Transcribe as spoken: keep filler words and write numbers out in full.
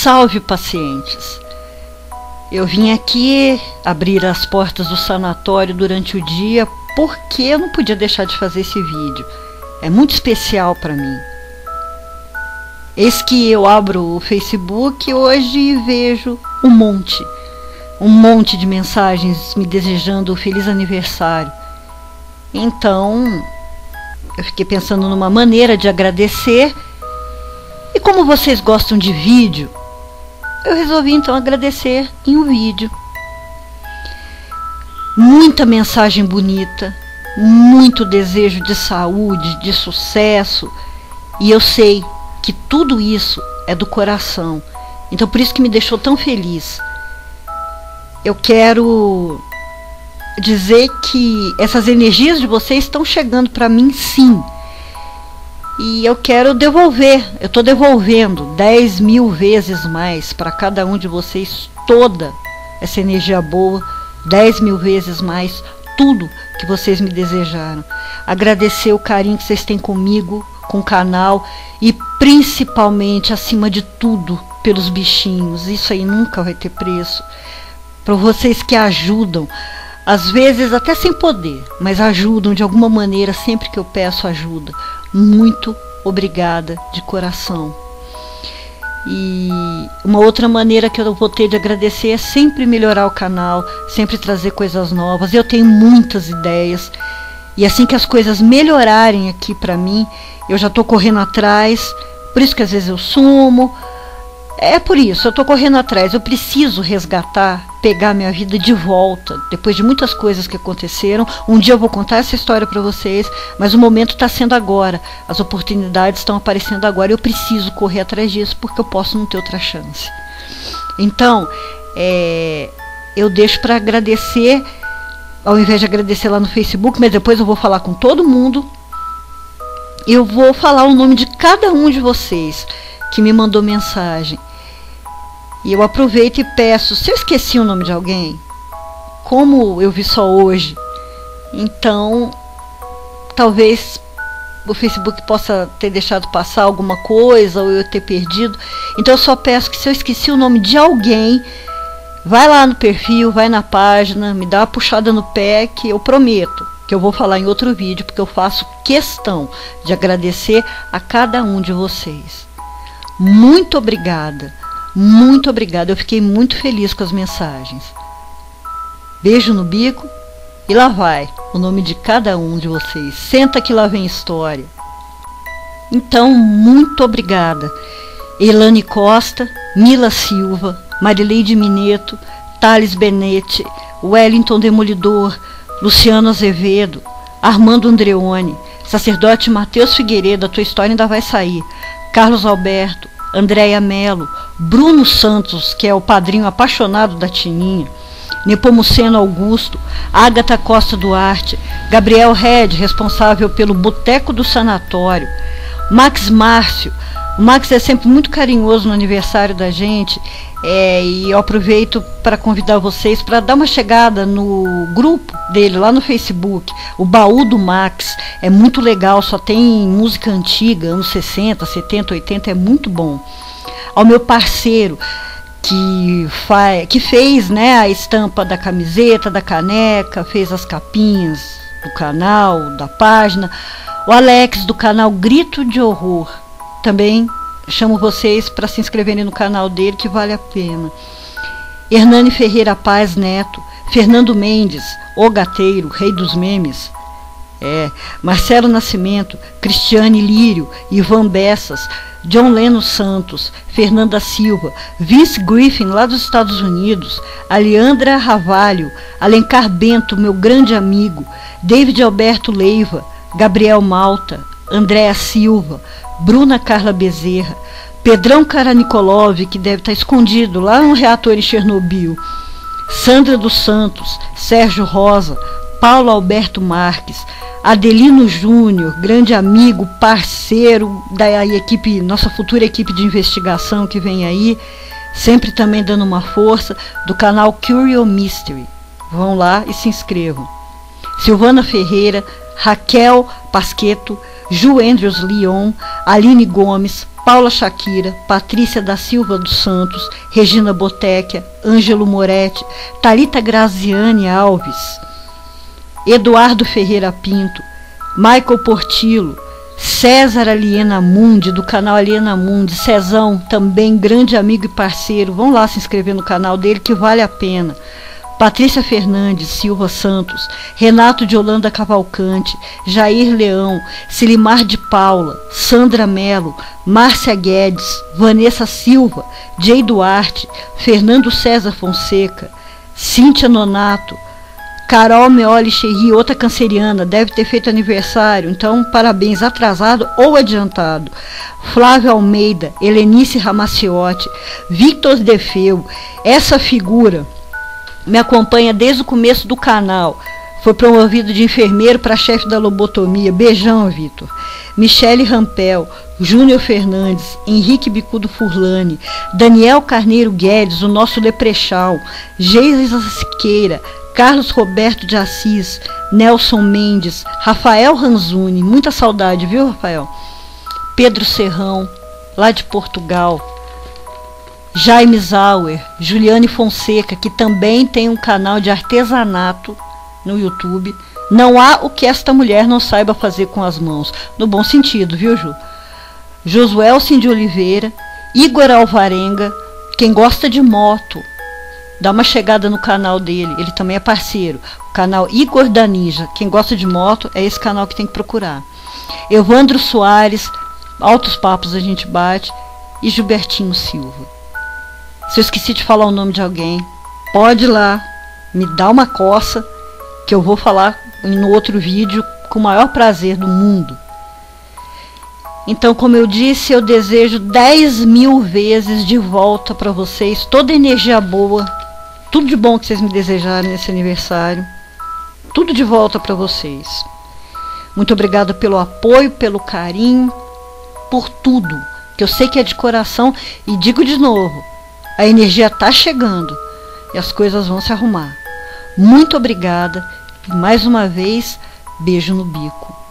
Salve, pacientes! Eu vim aqui abrir as portas do sanatório durante o dia porque eu não podia deixar de fazer esse vídeo. É muito especial para mim. Eis que eu abro o Facebook hoje e vejo um monte, um monte de mensagens me desejando um feliz aniversário. Então, eu fiquei pensando numa maneira de agradecer. E como vocês gostam de vídeo, eu resolvi então agradecer em um vídeo. Muita mensagem bonita, muito desejo de saúde, de sucesso. E eu sei que tudo isso é do coração. Então por isso que me deixou tão feliz. Eu quero dizer que essas energias de vocês estão chegando para mim, sim. E eu quero devolver, eu estou devolvendo dez mil vezes mais para cada um de vocês toda essa energia boa, dez mil vezes mais tudo que vocês me desejaram. Agradecer o carinho que vocês têm comigo, com o canal e principalmente, acima de tudo, pelos bichinhos. Isso aí nunca vai ter preço. Para vocês que ajudam, às vezes até sem poder, mas ajudam de alguma maneira sempre que eu peço ajuda. Muito obrigada de coração. E uma outra maneira que eu vou ter de agradecer é sempre melhorar o canal, sempre trazer coisas novas. Eu tenho muitas ideias e assim que as coisas melhorarem aqui para mim, eu já estou correndo atrás. Por isso que às vezes eu sumo. É por isso, eu estou correndo atrás. Eu preciso resgatar, pegar minha vida de volta, depois de muitas coisas que aconteceram. Um dia eu vou contar essa história para vocês, mas o momento está sendo agora. As oportunidades estão aparecendo agora. Eu preciso correr atrás disso, porque eu posso não ter outra chance. Então, é, eu deixo para agradecer, ao invés de agradecer lá no Facebook, mas depois eu vou falar com todo mundo. Eu vou falar o nome de cada um de vocês que me mandou mensagem. E eu aproveito e peço, se eu esqueci o nome de alguém, como eu vi só hoje, então talvez o Facebook possa ter deixado passar alguma coisa ou eu ter perdido. Então eu só peço que se eu esqueci o nome de alguém, vai lá no perfil, vai na página, me dá uma puxada no pé, que eu prometo que eu vou falar em outro vídeo, porque eu faço questão de agradecer a cada um de vocês. Muito obrigada, muito obrigada. Eu fiquei muito feliz com as mensagens. Beijo no bico e lá vai o nome de cada um de vocês. Senta que lá vem história. Então, muito obrigada. Elane Costa, Mila Silva, Marileide Mineto, Thales Benetti, Wellington Demolidor, Luciano Azevedo, Armando Andreoni, Sacerdote Matheus Figueiredo, a tua história ainda vai sair, Carlos Alberto, Andréia Melo, Bruno Santos, que é o padrinho apaixonado da Tininha, Nepomuceno Augusto, Ágata Costa Duarte, Gabriel Red, responsável pelo Boteco do Sanatório, Max Márcio. O Max é sempre muito carinhoso no aniversário da gente, é, e eu aproveito para convidar vocês para dar uma chegada no grupo dele lá no Facebook, o Baú do Max. É muito legal, só tem música antiga, anos sessenta, setenta, oitenta, é muito bom. Ao meu parceiro que, faz, que fez, né, a estampa da camiseta, da caneca, fez as capinhas do canal, da página, o Alex do canal Grito de Horror. Também chamo vocês para se inscreverem no canal dele, que vale a pena. Hernani Ferreira Paz Neto, Fernando Mendes, o Gateiro, rei dos memes, é, Marcelo Nascimento, Cristiane Lírio, Ivan Bessas, John Leno Santos, Fernanda Silva, Vince Griffin, lá dos Estados Unidos, Aleandra Ravalho, Alencar Bento, meu grande amigo, David Alberto Leiva, Gabriel Malta, Andréa Silva, Bruna Carla Bezerra, Pedrão Karanikolov, que deve estar escondido lá no reator em Chernobyl, Sandra dos Santos, Sérgio Rosa, Paulo Alberto Marques, Adelino Júnior, grande amigo, parceiro da equipe, nossa futura equipe de investigação que vem aí, sempre também dando uma força, do canal Curio Mystery. Vão lá e se inscrevam. Silvana Ferreira, Raquel Pasqueto, Ju Andrews Leon, Aline Gomes, Paula Shakira, Patrícia da Silva dos Santos, Regina Bottecchia, Ângelo Moretti, Thalita Graziane Alves, Eduardo Ferreira Pinto, Michael Portillo, César Aliena Mundi, do canal Aliena Mundi, Cezão, também grande amigo e parceiro, vão lá se inscrever no canal dele que vale a pena. Patrícia Fernandes Silva Santos, Renato de Holanda Cavalcante, Jair Leão, Silimar de Paula, Sandra Melo, Márcia Guedes, Vanessa Silva, Jay Duarte, Fernando César Fonseca, Cíntia Nonato, Carol Meoli Cherry, outra canceriana, deve ter feito aniversário, então parabéns, atrasado ou adiantado. Flávio Almeida, Helenice Ramaciotti, Victor Defeu, essa figura me acompanha desde o começo do canal. Foi promovido de enfermeiro para chefe da lobotomia. Beijão, Vitor. Michele Rampel, Júnior Fernandes, Henrique Bicudo Furlani, Daniel Carneiro Guedes, o nosso Leprechal, Geisa Siqueira, Carlos Roberto de Assis, Nelson Mendes, Rafael Ranzuni, muita saudade, viu, Rafael? Pedro Serrão, lá de Portugal. Jaime Zauer, Juliane Fonseca, que também tem um canal de artesanato no YouTube. Não há o que esta mulher não saiba fazer com as mãos. No bom sentido, viu, Ju? Josuelson de Oliveira, Igor Alvarenga, quem gosta de moto, dá uma chegada no canal dele, ele também é parceiro. O canal Igor da Ninja, quem gosta de moto, é esse canal que tem que procurar. Evandro Soares, altos papos a gente bate, e Gilbertinho Silva. Se eu esqueci de falar o nome de alguém, pode ir lá, me dá uma coça, que eu vou falar no outro vídeo com o maior prazer do mundo. Então, como eu disse, eu desejo dez mil vezes de volta para vocês, toda energia boa, tudo de bom que vocês me desejarem nesse aniversário, tudo de volta para vocês. Muito obrigada pelo apoio, pelo carinho, por tudo, que eu sei que é de coração, e digo de novo, a energia está chegando e as coisas vão se arrumar. Muito obrigada e mais uma vez, beijo no bico.